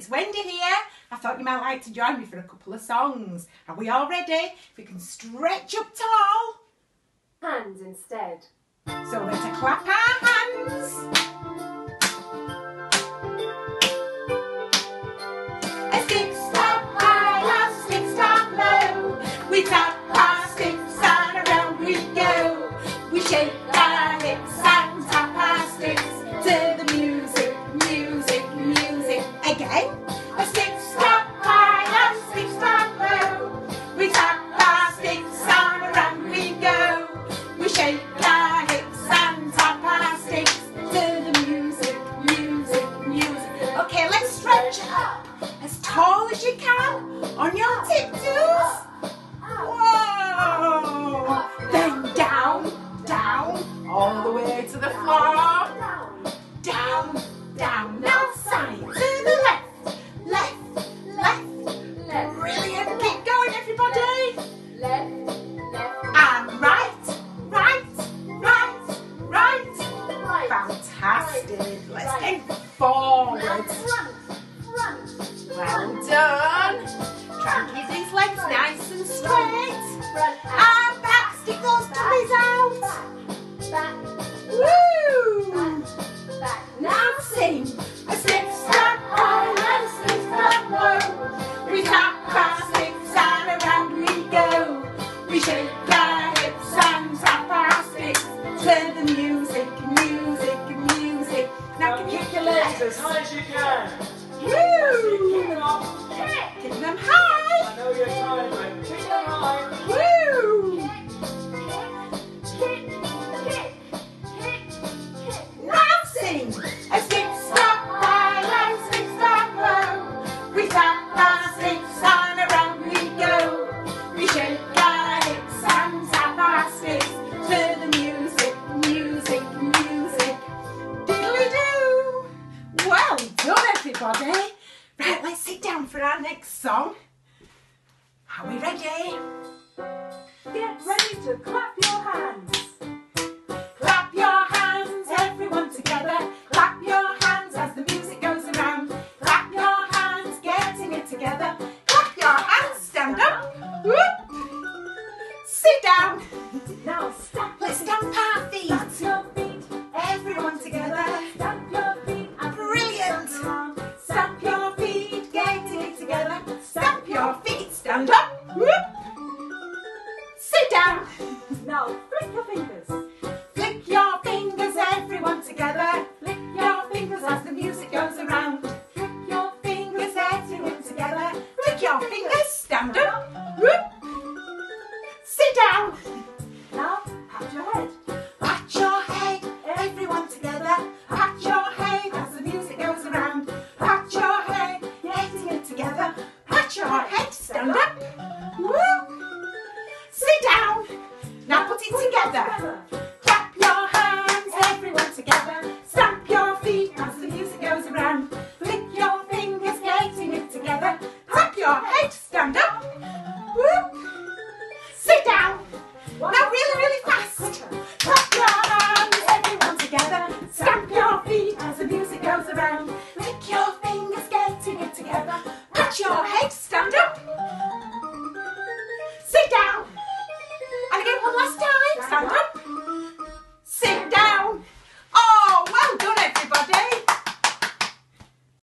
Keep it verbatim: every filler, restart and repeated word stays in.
it's Wendy here. I thought you might like to join me for a couple of songs. Are we all ready? If we can stretch up tall. Hands instead. So we're going to clap our hands. A six step high, a six step low. We tap our sticks and around we go. We shake our hips and tap our sticks to the music, music, music. Again. A six step high, a six step low. We tap our sticks and around we go. We shake our hips and tap our sticks to the music, music, music. Okay, let's stretch up as tall as you can on your tiptoes. Whoa! Then down, down, all the way to the floor. Down, down, now side to the left, left, left, left. Brilliant, keep going everybody. Left, left. And right, right, right, right. Right. Fantastic. Let's Right. go forward. Front, front. Well done. Try and keep these legs nice and straight. Front. And back, stick those tummies out. Back, back, Woo! back. Now sing. A six step high and a six step low. We tap our sticks and around we go. We shake our hips and tap our sticks to the music, music, music. Now can you Kick your legs as high as you can. Woo! Kick them up. Kick them high. I know you're tired, but kick them high. Woo! Kick, kick, kick, kick. Now sing. A six step high and six step low. We tap our sticks and around we go. We shake our hips and tap our sticks to the music, music, music. Diddly-doo. Well done, everybody. Right, let's sit down for our next song. Are we ready? Get ready to clap your hands. Clap your hands, everyone together. Clap your hands as the music goes around. Clap your hands, getting it together. Clap your hands, stand up. Whoop. Sit down. Now stamp. Let's stamp our feet. Stamp your feet. Everyone together. Stamp your feet. and Brilliant. stamp around. Stamp your feet, getting it together. Stamp your feet, stand up.